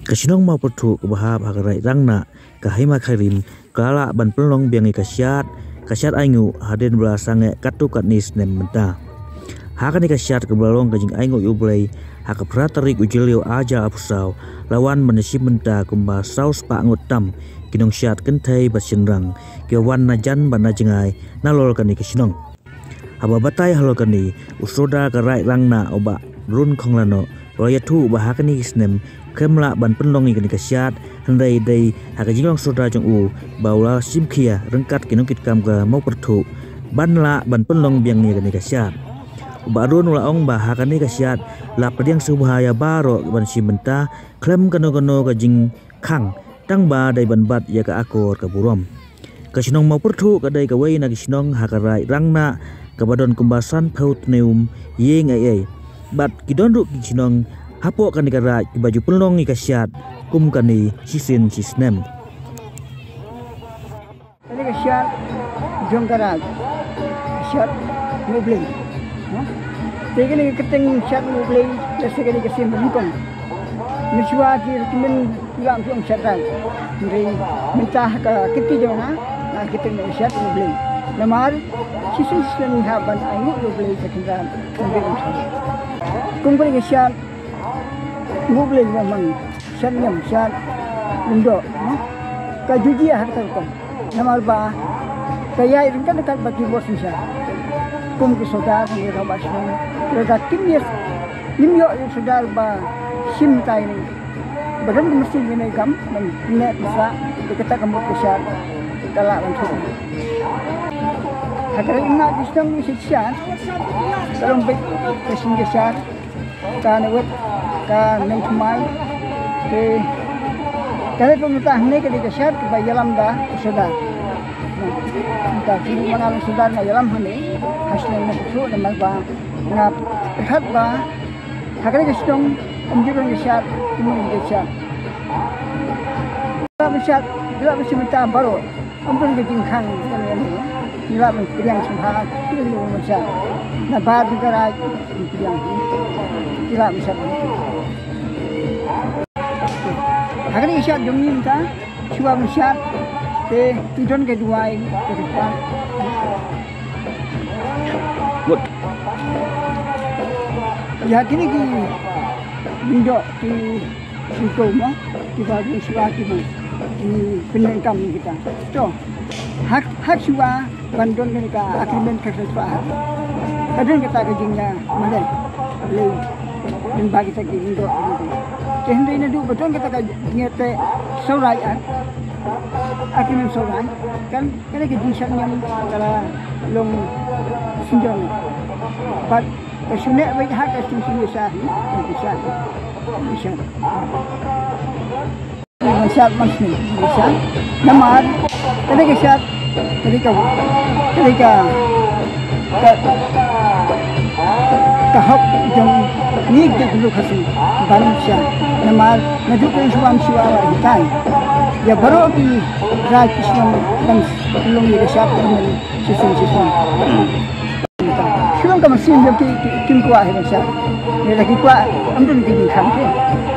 Kasinong mau pertu kebahap hakarai rangna kahima kharim kala ban pelong biangi kasyat aingu haden belasange katu katnis nem menta. Hakani kasyat kebalong kajing aingu yublay hakapratari ujilio aja apusau lawan menesi menta kumba saus pangut tam kinong syat kentai basenrang kiawan najan ban najengai nalol kani kasinong. Haba batai halol kani usoda karai rangna oba run konglano royatu bahakani isnem kemla ban penlong ikani kasyat hendai dai hakajinglong soda jong u baula simkia rengkat kinongkit kam ga mau pertu banla ban penlong biang ni kani kasyat ubarun ula ong bahakani kasyat la pediang subahaya baro ban simenta klem kano kajing kang tang ba dai ban bat ya ka akor ka burom kasinong mau pertu kadai kawai na kasinong hakarai rangna kabadon kumbasan paut neum yeng ai bat kidonduk kasinong hapo kani kara baju pelong ikasyat kum kani sisin sisnem. Kani kasyat jong kara kasyat ngubling. Tegi ni keteng syat ngubling lesi kani kasim berhukum. Miswa ki kimen lam jong syatan. Dari mentah ke kiti jong na keteng syat ngubling. Namar sisin sisnem haban aingu ngubling sekitar ngubling syat. Kum kani kasyat ngubling memang syanyam syat indo kajuji harta kom namal ba kaya ringkan dekat bagi bos misal kum ke saudara ni rabas ni dekat timnya nimyo saudara ba sim tai ni badan mesti ni kam net bisa kita kamu kesyat kalak langsung agar ingat istang mesti syat dalam baik kesin syat kan wet ka nang kemai ke kali pemerintah ni ketika syat ke yalam dah sudah kita kini mengalami sudah na yalam hani hasilnya itu dan ba ngap hat ba hakani kestung umjurun syat umur syat bila bisa minta baru umur kejingkang kan ini bila yang subhan itu syat na ba negara yang tidak bisa Hakani isyat demi minta cuma isyat te tidon kedua ke depan. Good. Ya kini ki bindok di rumah di bagi suatu di penengkam kita. So hak suah bandon kita agreement kerjasama. Kadang kita kerjanya mana le dan bagi kita bindok ini. Kehendai ini betul kita nyete soraian, agreement sorai kan kita kejinsanya kalau long sinjong, but kesunek baik hak kesunek besar, besar. Masyad masih besar, namar ketika kahap jong ni dulu kasih bansya namar najukan suam suara hitai ya baru di rajism dan belum dikasih dengan sistem suam kamu sih jadi tim kuah macam ni lagi kuah ambil kini kan